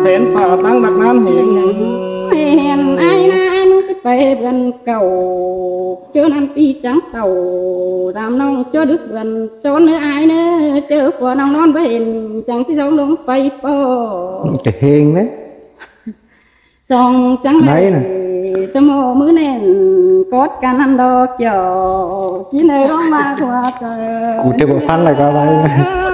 Thén phà tăng đặc nan hiền ai na ai muốn cái về vườn cầu cho nên đi trắng tàu làm nông cho đức vườn cho nữa ai nữa chờ của nông non với hiền chẳng chỉ giống đúng bay po cái hiền đấy song trắng này sớm mồ mưa nền cốt can ăn đo kiểu chỉ nơi đó mà qua cụ thể bộ phán lại coi đây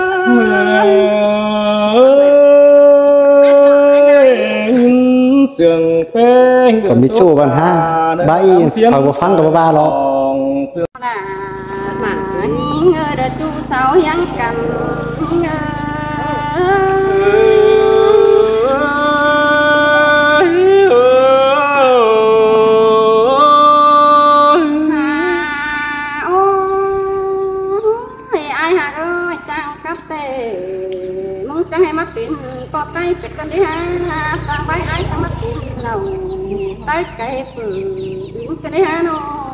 sườn tên còn biết chua bạn ha bay phải bộ phán của ba lo là mà nhìn đã chu sáu yang cần chẳng hay mắc tiền có tay sẽ cần đi ha tăng bay ai tăng mắc tiền nào tay cái phử biến cái đi ha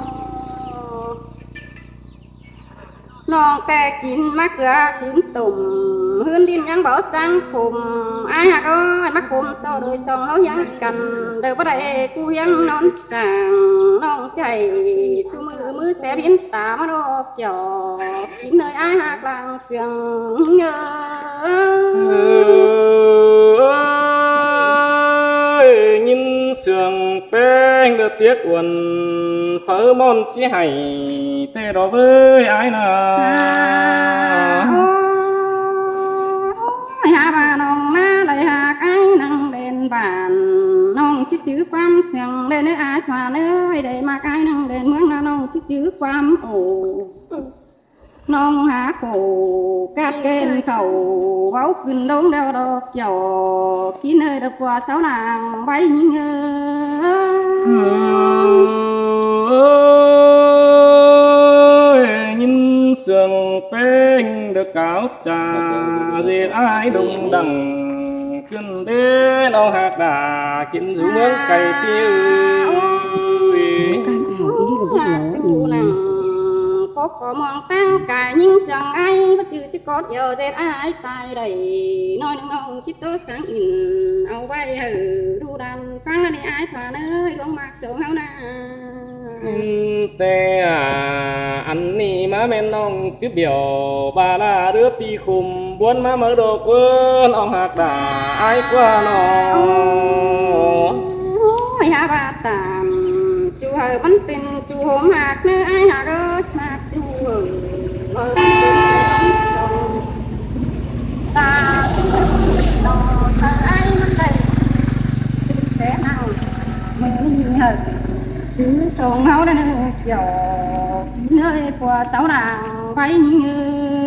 nó kè kín mắc gà kín tùng hơn đi nhang bảo trang khùng ai hả có mắc khùng to đôi song nó giang cần đều có đại cu giang non sàng non chảy chú mưa sẽ biến tà mà đo giò kín nơi ai hạc làng sương nhớ nhìn sườn bên được tiếc quần phở món chỉ hay thế đó với ai nào hà bà nong na lại hạc ai năng đền bàn nong chiếc chữ quam sườn lên nơi ai hòa nơi để mà ai năng đền mướn na nong chiếc chữ quam ổ non há cổ cát kênh khẩu báo kinh đống đeo đọc giò khi nơi đập qua sáu nàng bay nhưng nhìn sườn tên được cáo trà gì ai đùng đằng chân đế nó hạt đà chín rủ mướn cây phiêu có mong tăng cả nhưng chẳng ai bất cứ chỉ có giờ dệt ai tài đầy nói nâng ông chỉ tốt sáng in ông bay hử đu đàn phăng là đi ai thỏa nơi con mặc sổ hao na tê anh ni má men nong chứ biểu bà là đứa pi khùng buôn má mở đồ quên ông hạt đà ai qua nó ha bà tạm chú hờ bắn pin chú hôm hạt nơi ai hạt ơi hạt chú hờ ta ai mất đây thế nào mình nhìn hờ chứ sông háo đây giò nơi qua sáu nàng bay như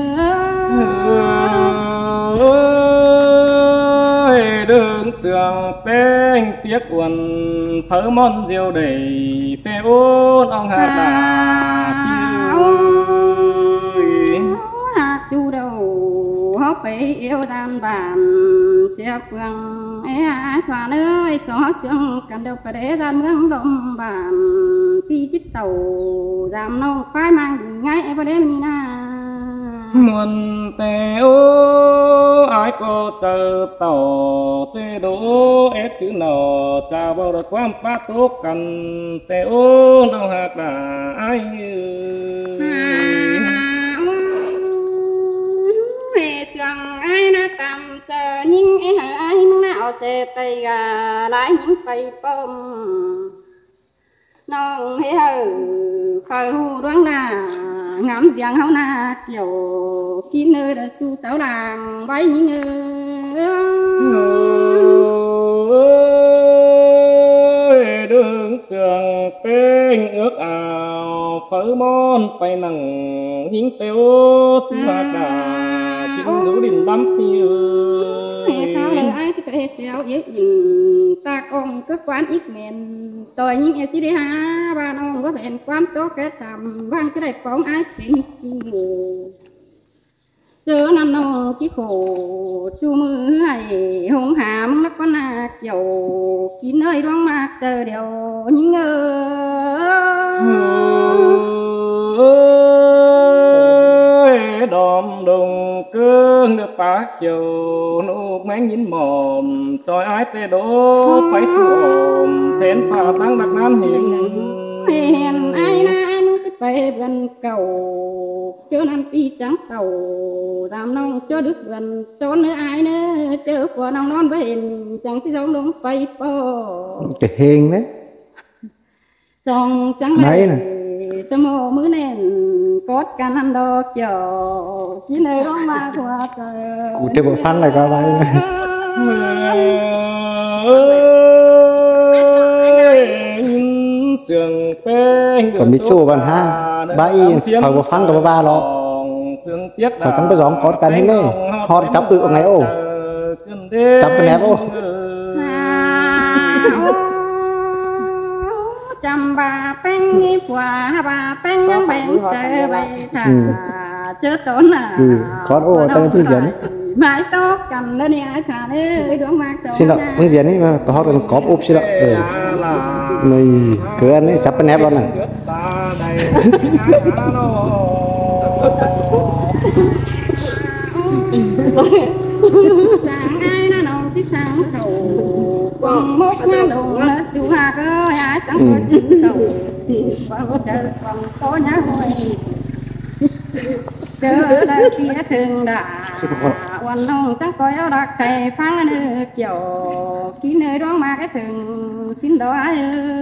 đường sườn tên tiếc quần phở món rượu đầy tê ôn ông hạt đà hạt chu đầu hóc phải yêu đàn bàn xe phương ấy ai khoa nơi gió sương cần đâu phải để ra mương đông bàn đi chiếc tàu giảm nông khoai mang ngay vào đêm na muôn tê ô ai có tờ tàu tê đố ép chữ nọ chào bao được quan phát tốt cần tê ô nào hạt là ai về sương ai na tầm chờ nhưng em hả ai mong nào xe tay gà lái những tay bom non hê hờ khơi hu đoán na ngắm giang hao na kiểu kín nơi đã chu sáu làng bay như đường sườn tên ước ảo phở món tay nằng hiến tiêu tư hạt đà chính rủ đình lắm tiêu sao lời ai thì phải xéo dễ dừng ta còn cơ quan ít mền tôi nhưng em chỉ đi ha ba non có bền quan tốt cái tầm vang cái này phóng ai tìm chớ năm nó chỉ khổ chu mưa hay hùng hàm nó có nạc dầu kín nơi đoán mạc chờ điều nhưng đom đùng cương được bác chiều nụ máng nhìn mồm tròi ái tê đố phải chuộng thêm phà tăng đặc nan hiền ai na ai muốn cái về gần cầu cho nên pi trắng cầu làm nông cho đức gần cho nữa ai nữa chớ của nông non với hiền chẳng chỉ giống đúng bay po cái hiền đấy song trắng này sớm mồ mưa nền cốt can ăn đo chờ chỉ nơi đó mà qua trời cụ thể bộ phán này coi đây còn đi chùa bạn ha ba y phải bộ phán của ba lo phải thắng cái gió cốt can hết đấy hot chấp tự ngày ô chấp cái nẹp ô chăm bà bánh nghi quả bà bánh nhang bánh trời bay thả chớ tốn à con ô tay phương diện mãi tốt cầm lên đi ai thả đấy đúng mà xin lỗi phương diện ấy mà hot còn có úp xin lỗi này cứ ăn ấy chấp cái nẹp đó này sáng ai nó nồng cái sáng cầu còn mốt nha đồ là chú hà cơ ai chẳng có chín cầu còn chờ còn có nhá hồi chờ đây kia thường đã quan nông chẳng có áo đặc thầy phán nữa kiểu kỹ nơi đó mà cái thường xin đó ai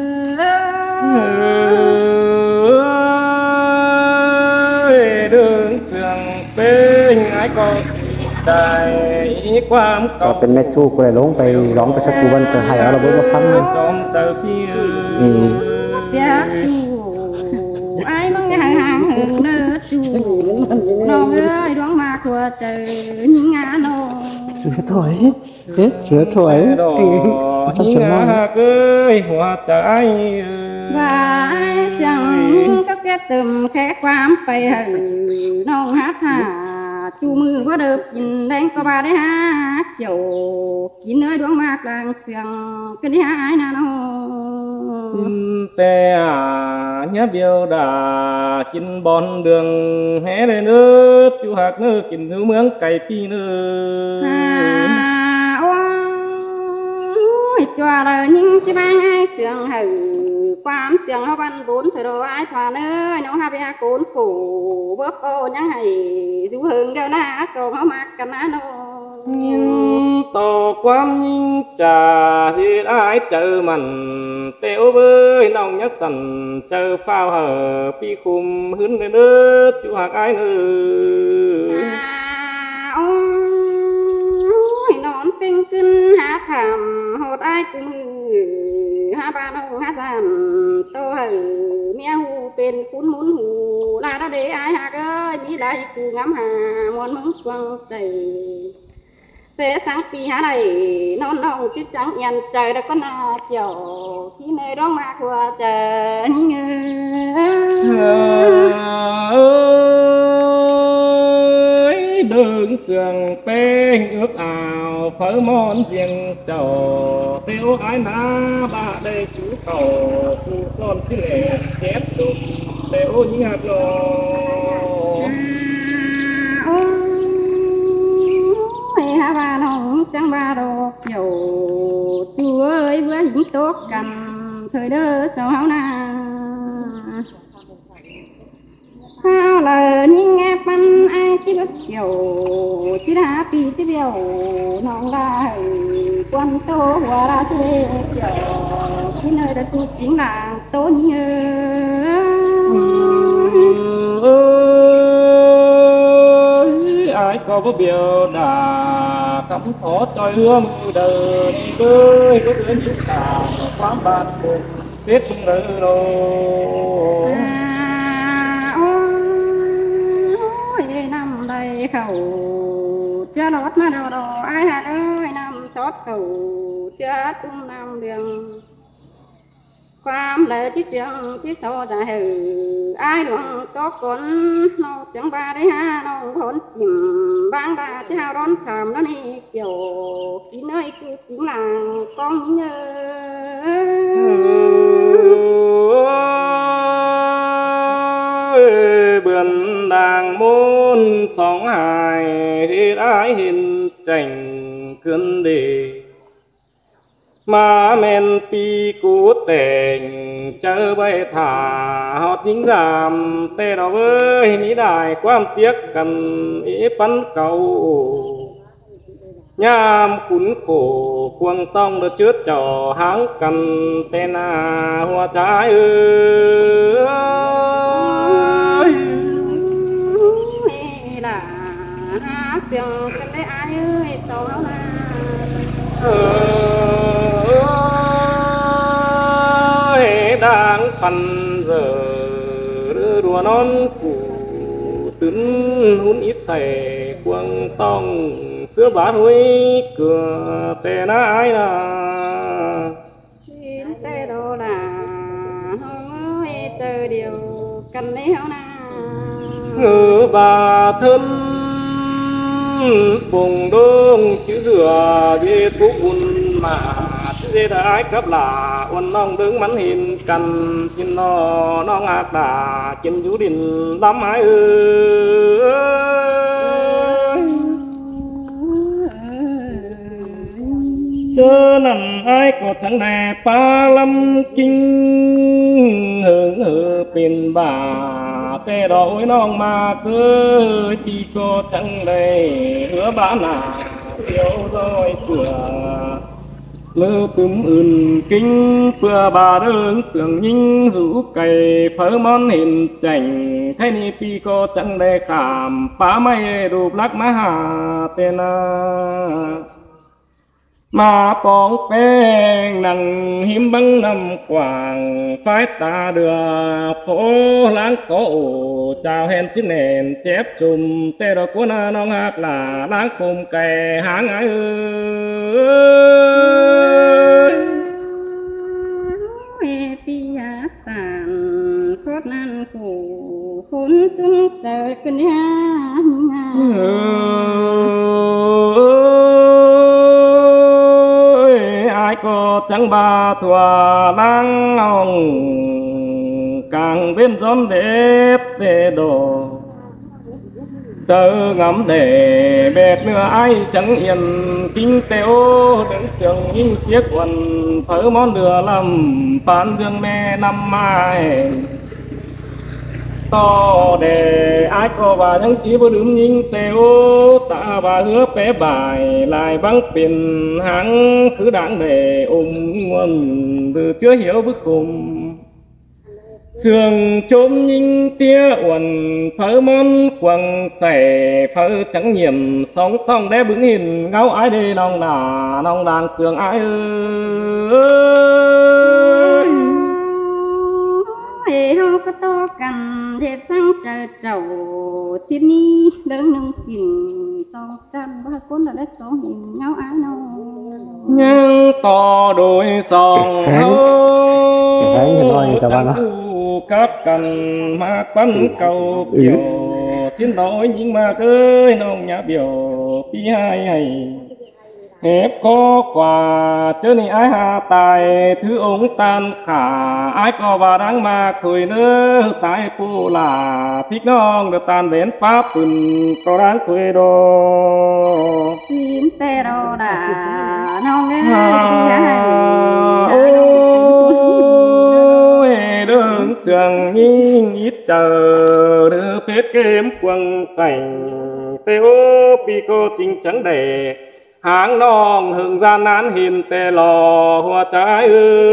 đường sườn bên ai có đạiความเก่าเป็นแม่ชูกูเลยลงไปร้องไปสักกูวันไปให้เอาเราไปฟังเลย ai mong ngày hàng hưởng nơ chú nó ơi đoán mà của trời những ngã nó sửa thổi sửa thổi chắc chắn rồi ơi hoa trái và ai chẳng các cái tùm khẽ quám bay hử nông hát hà chú mưa có được nhìn đánh có ba đấy hát chiều kín nơi đoán mạc làng sương cái đi ai nào tè nhớ biểu đà chín bon đường hé lên nước chú hạc nước chín thứ mướn cày pi nước ôi cho là những cái bang ai sương hử quám sương nó văn bốn thời đồ ai thỏa nơi nó ha bia cốn phủ bớt ô nhắn hay du hương đeo na cho nó mặc cái ná nó tổ quam nhìn trà thì ai chờ mặn téo với nòng nhất sẵn chờ phao hở pi khum hứng lên nước chú hạc ai nữa ôi nón tinh kinh hát thầm hột ai cũng ha ba nông hát dàn tô hở mía hù bên cuốn muốn hù là đó để ai hạc ơi đi lại cụ ngắm hà mòn mướn quăng đầy thế sáng pi há này non nông chứ trắng nhàn trời đã có na chiều khi nơi đó mà của trời ơi đường sườn bên ước ảo phở món riêng trầu tiêu ái ná ba đây chú cầu khu son chứ lệ chép đục tiêu những hạt lò ha ba nông trắng ba đồ dầu chúa ơi với những tốt cầm thời đơ sao háo na hao lời nhưng nghe pan ai chỉ biết dầu chỉ đã pi chỉ biểu nông lại quan tô hòa ra thế dầu khi nơi đã tu chính là tốt như ai có vô biểu đà cắm thó trôi hương đời đi bơi có đứa những cả quán bạn cùng tết cũng lỡ rồi ôi năm đây khẩu chưa lót mà đâu đâu ai hả ơi năm xót khẩu chưa tung năm đường quam lệ tí xiang tí sâu đã hử ai đường có con nó chẳng ba đấy ha nó hôn xìm bang ba chứ hao đón thầm nó đi kiểu tí nơi cứ chính là con nhớ bươn đàng môn sóng hài thì ai hình chảnh cơn đề mà men pi cú tình chớ bay thả hót những giảm tê đó với mỹ đại quan tiếc cần ý bắn cầu nham khốn khổ quăng tông được chớt trò háng cần tên hoa trái ơi là xiềng cần đấy ai ơi sầu nó là đang phần giờ đùa non củ tướng hún ít xài quăng tông sữa bát hối cửa tè na ai là xin tê đồ là không ơi chờ điều cần đấy không na ngư bà thân bùng đông chữ rửa về thuốc bùn mà dê đã cấp là uốn nong đứng mắn hình cần xin nó ngạc đà trên chú đình lắm ai ơi chớ nằm ai có chẳng đẹp ba lâm kinh hưởng tiền bà tê đổi non mà cứ chỉ có chẳng đây hứa bán à yêu rồi sửa lơ tùm kinh vừa bà đơn sườn nhinh rủ cày phở món hình chảnh thế ni pi có chẳng đây khảm phá mây đục lắc má hà tên mà bóng beng nằng hiếm băng nằm quảng phái ta đưa phố láng cổ chào hẹn chứ nền chép chùm tê đó của nó non hạt là láng cùng kè háng ái ơi pi tàn khót nan khổ khốn tương trời cơn ai có chẳng ba thua nắng ông càng bên gió đẹp tê đồ chờ ngắm để bẹt nữa ai chẳng yên kinh téo đứng trường những chiếc quần phở món đưa lầm phán dương mẹ năm mai to để ai có bà những chỉ vô đứng nhìn téo ta bà hứa bé bài lại vắng tiền hắn cứ đáng để nguồn từ chưa hiểu bước cùng sườn trốn nhìn tia uẩn phở món quần xẻ phở trắng nhiệm sống thong đế bứng hình ngáo ai đi nong đàn sườn ai ơi heo có to cần đẹp sang trời trầu xin đi đơn nông xin xong trăm ba cuốn là đất số hình nhau ái nâu nhưng to đôi sòng các cần mà bắn cầu biểu xin lỗi nhưng mà ơi nông nhà biểu pi hai hay hẹp có quà chớ này ai hà tài thứ ông tan khả ai có và đáng mà cười nữa tại phụ là thích non được tan đến pháp bừng có đáng cười đồ xin tê đồ đã non nghe ôi đường sườn nhìn ít chờ đưa phết kiếm quăng sành tê ô pi cô chính chẳng để háng non hương gian nán hiền tê lò hoa trái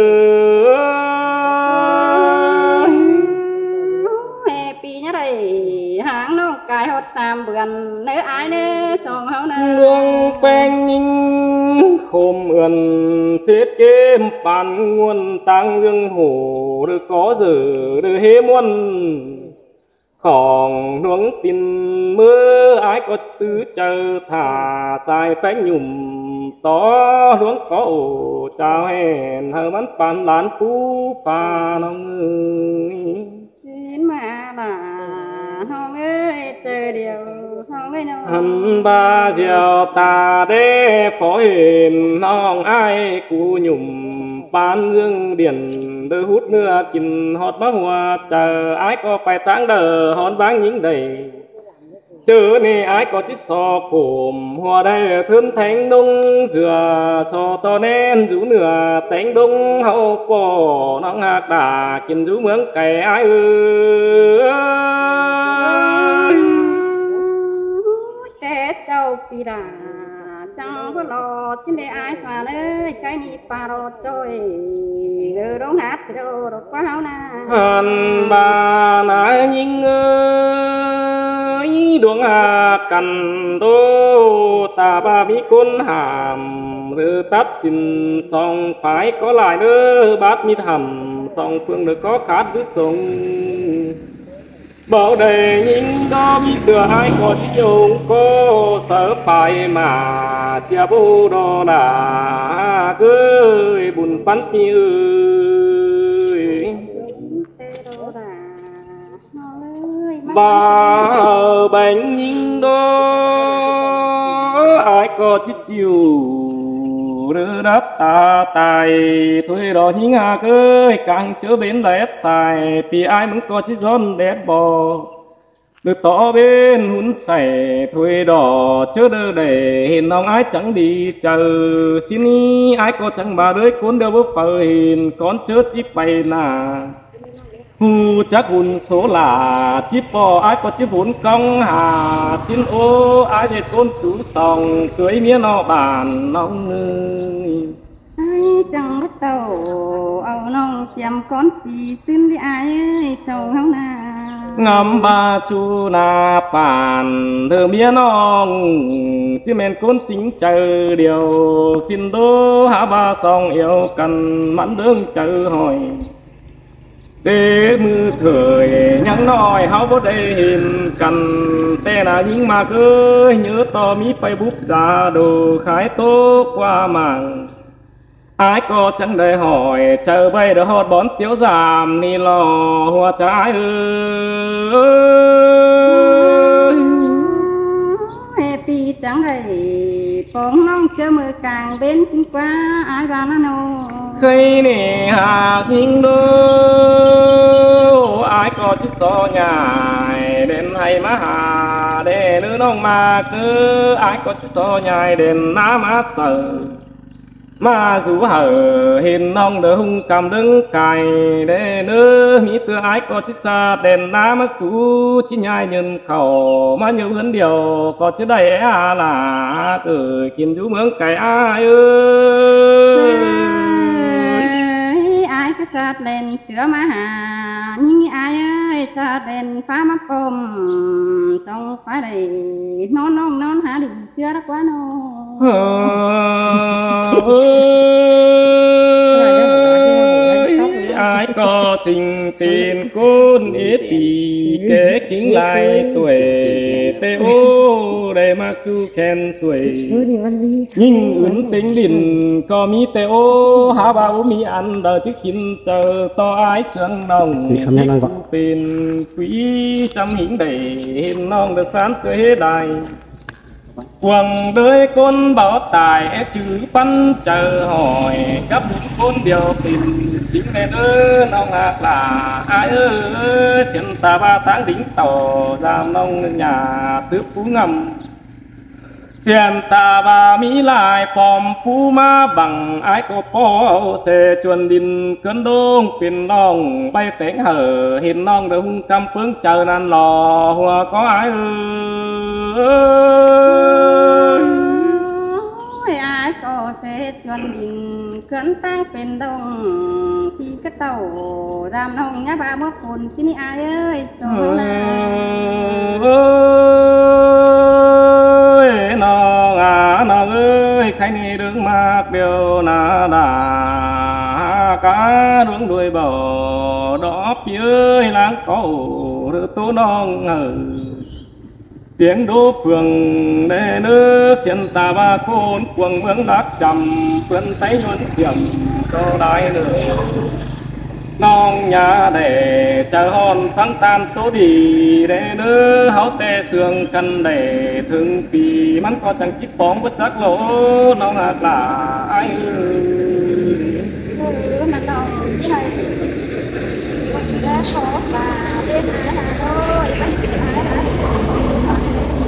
mẹ pi nhá đây háng non cài hot sam bườn nếu ai nè song hao nè đường quen nhìn khom ươn thiết kiếm bàn nguồn tăng dương hổ được có giờ được hế muôn còn nuống tin mưa ai có tứ chờ thả sai bánh nhùm to nuống có ổ chào hẹn hờ bắn bàn lán phú pha nông ơi xin mà là hông ơi chờ điều hông ơi nào hân ba diều ta đế phó hiền nong ai cú nhùm bán dương điển đôi hút nữa kín hót bá hoa chờ ai có phải táng đờ hòn váng những đầy chớ nè ai có chiếc sò cồm hoa đây thân thánh đông dừa sò to nên rú nửa tánh đông hậu cổ nắng hạt đà kiên rú mướn cày ai tết châu pi đà chẳng có lo xin để ai mà nơi cái ni paro trôi rồi đống hát rồi rồi quá hao na hàn bà nãy nhìn ơi đuông hà cằn đô ta ba mi côn hàm rư tắt xin song phải có lại nữa bát mi thầm song phương được có khát với sông bảo đầy nhìn đó mi thừa hai con chung có sợ phải mà chia bố đó là cứ buồn bắn mi ơi bà bánh nhìn đó ai có chiếc chiều rửa đắp ta tài thôi đó những hà ơi càng chớ bên lét xài thì ai muốn có chiếc giòn đét bò được tỏ bên hun sẻ thôi đỏ chớ đơ để hình nòng ai chẳng đi chờ xin ý ai có chẳng bà đới cuốn đều bước phở hình con chớ chỉ bay nà hu chắc hun số là chip bò ai có chip hun công hà xin ô ai để con chú sòng cưới mía nó bàn nong ơi ai chẳng bắt tàu ao nong chăm con thì xin đi ai ơi sầu hao na ngắm ba chu na bàn thơ mía nong chứ men con chính chờ điều xin đô hả ba song yêu cần mãn đương chờ hỏi để mưa thời nhắn nói háo bố đây hình cần tè là những mà cứ nhớ to mi Facebook ra đồ khái tốt qua màng ai có chẳng để hỏi chờ bay được hot bón tiếu giảm ni lò hoa trái ơi happy chẳng hay bóng nong chờ mưa càng bên xin qua ai ra nó nô khi nè hạt nhìn đô ai có chiếc gió nhài đến hay má hà để nữ nông mà cứ ai có chiếc gió nhài đến ná má sờ mà dù hở hình nông đỡ hung cầm đứng cày để nữ mỹ tư ai có chiếc xa đèn ná má xú chỉ nhai nhân khẩu mà nhiều hơn điều có chứ đầy à là cứ kiếm chú mướn cày ai ơi ai cứ sát lên sữa má hà nhưng ai ơi sát lên phá mắt ôm xong phá đầy non hả đừng chưa đó quá nó ai có sinh tiền côn ít thì kế kính lại tuổi tê ô để mà cứ khen xuôi nhưng ứng tính đình có mi tê ô há bao mi ăn đời chứ khiến chờ to ái sướng nồng tiền quý trăm hình đầy hình non được sáng cười hết đài quần đời con bảo tài ép chữ bắn chờ hỏi các bốn con điều tình chính này đỡ nông hạt là ai ơi xiên ta 3 tháng đính tàu giam nông nhà tước phú ngầm xiên ta 3 mỹ lại pòm phú ma bằng ai có po xe chuồn đình cơn đông tiền nong bay tiếng hở hình nong được hung cam phương chờ nan lò hoa có ai ơi ai có xe chuồn đình cơn tăng tiền đông khi cái tàu giam nong nhá 31 phun xin ai ơi số ơi nó ơi khai ni đứng mạc điều na đà cá đứng đuôi bò đỏ phía láng cầu đưa tố non ngờ tiếng đô phường để nữ xiên ta 3 côn quần mướn đắc trầm vươn tay nhuận xiềm cho đại nữ non nhà để chờ hòn thắng tan số đi để nữ háo tê xương cần để thương vì mắn có chẳng chiếc bóng bất giác lỗ non là ai mà đâu này ra khó và bên ai thôi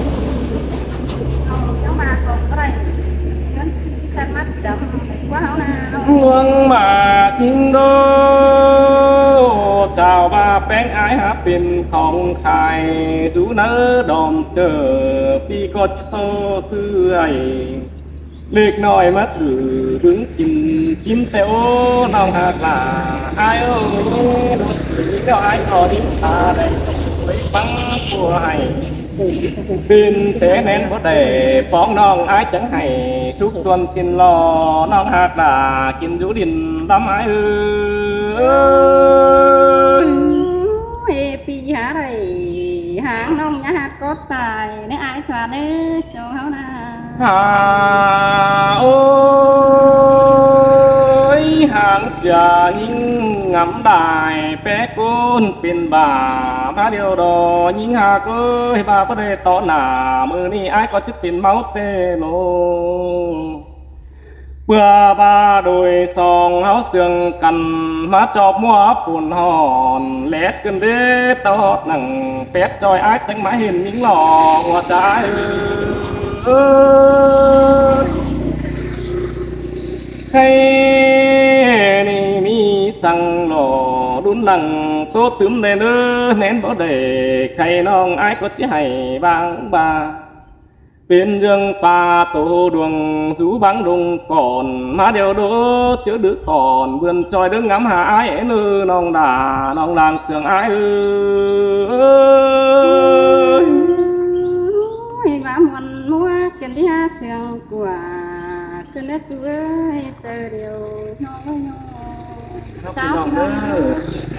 luông mà kinh đô chào ba bén ái há pin không khai rú nỡ đòm chờ pi có sơ sư ấy liệt nói mất thử đứng chim teo nòng hạt là ai ơi đôi sự đâu ai có đi ta đây lấy băng của hay pin thế nên có để phóng nòng ai chẳng hay suốt xuân xin lo nòng hạt là kinh rú đình đám ai ơi pi há đây hàng nông nhà hạt có tài nếu ai thoa đấy cho háo na ôi hàng già nhưng ngắm đài bé côn pin bà má điều đó nhưng hà ơi bà có thể tỏ nà mưa ni ai có chức tiền máu tê lô bữa ba đôi song áo xương cằn má chọc mua phun hòn lét cơn đế tao nằng pét trôi ái tránh mái hình những lò hoa trái ơi hay ni sang lò đun lằng tốt tướm lên nén bỏ để khay nong ai có chỉ hay bang ba bên dương ta tổ đường rú bắn đùng còn má đều đố chữ đứa còn vườn tròi đứng ngắm hạ ái nư nong đà nong làng sườn ái ơi má muôn mua cần đi ha sườn của cần đất chú ơi tờ điều nhỏ nhỏ cháu